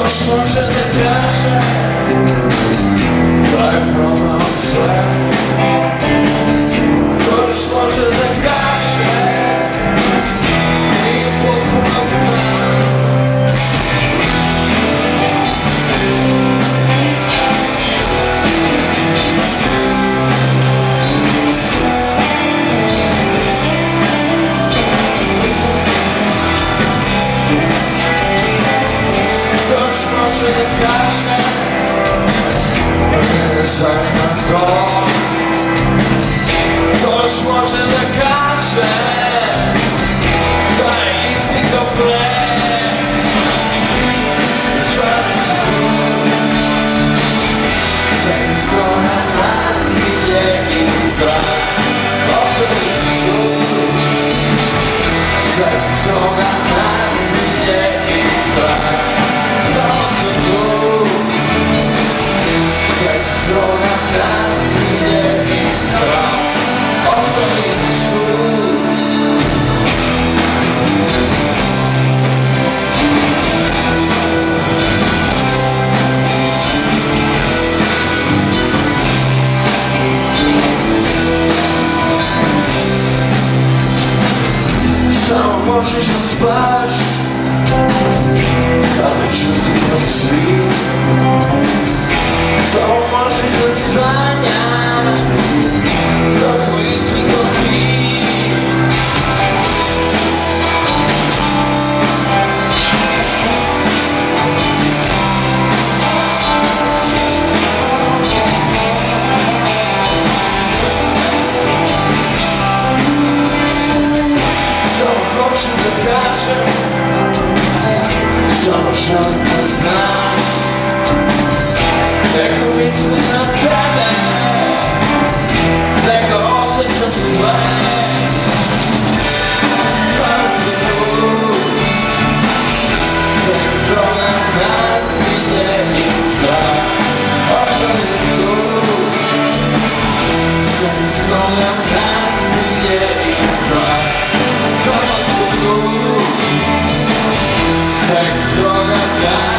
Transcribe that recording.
może da kaže da je probao sve. To još može da kaže nije potpuno sve. Može da kaže da me ne zanima to. To još može da kaže da je isti kao pre. Svaki put sve izgleda nasilje i strah. Ostavi sud. Sve izgleda nasilje i strah. Stroga nasilje i strah. Ostavi sud. Samo možeš da spaš kada čutimo svi. Samo možeš da sanjaš da smo isti kao ti. Samo hoću da kažem, samo želim da znaš. Neko misli na tebe, neko osjeća sve. Pazi tu, sve izgleda nasilje i strah. Ostavi tu, sve izgleda nasilje i strah. Samo tu, sve izgleda nasilje.